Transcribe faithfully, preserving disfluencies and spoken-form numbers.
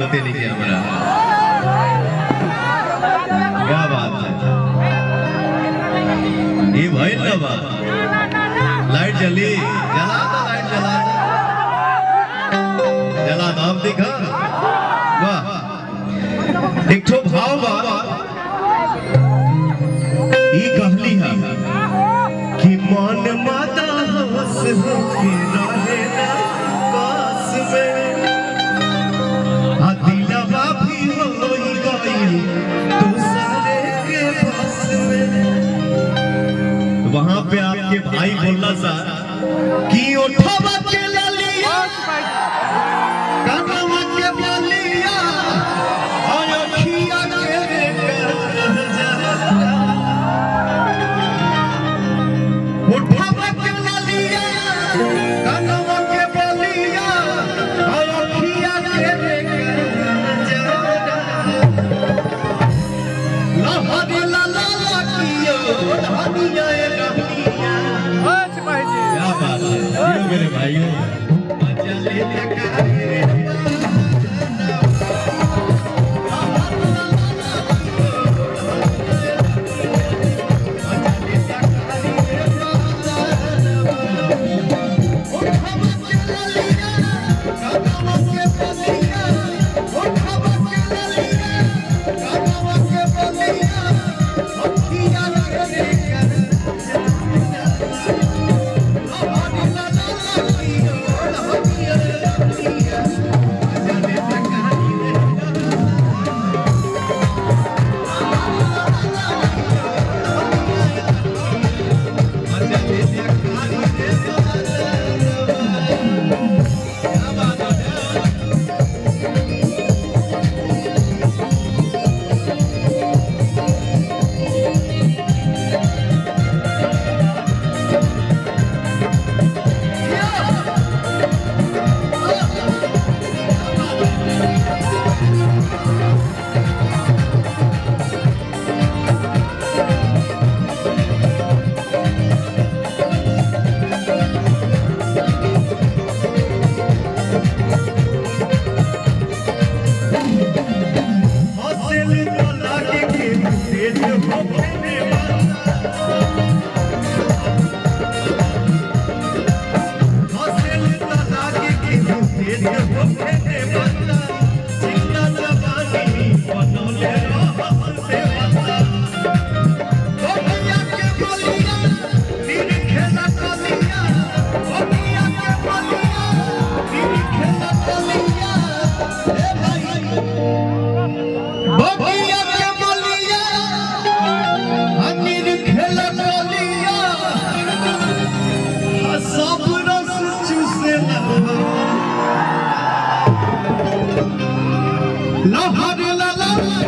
होते नहीं क्या हमारा। क्या बात है ये भाई ना बात। लाइट जली, जला था लाइट जला जला नाम दिखा। वाह एक ठो भाव बा ई कहली है कि मन माता होश होके रहे ना काश में आ दिलवा भी होई गइल दूसरे के पास में। वहां पे आपके भाई बोला सा कि उठवा के ललिया कनवा के बलिया और अखिया के कर जा। उठवा के ललिया कनवा के बलिया और अखिया के कर जा। लहरी ला ला कियो धनिया मेरे भाइयों मजा लेते ला